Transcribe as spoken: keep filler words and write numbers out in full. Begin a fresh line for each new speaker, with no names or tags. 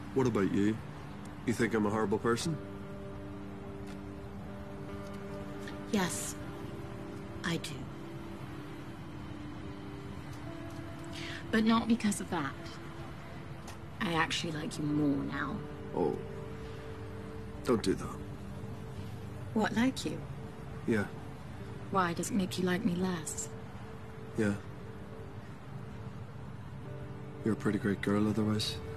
What about you? You think I'm a horrible person?
Yes, I do. But not because of that. I actually like you more now.
Oh. Don't do that.
What, like you?
Yeah.
Why, does it make you like me less?
Yeah. You're a pretty great girl otherwise.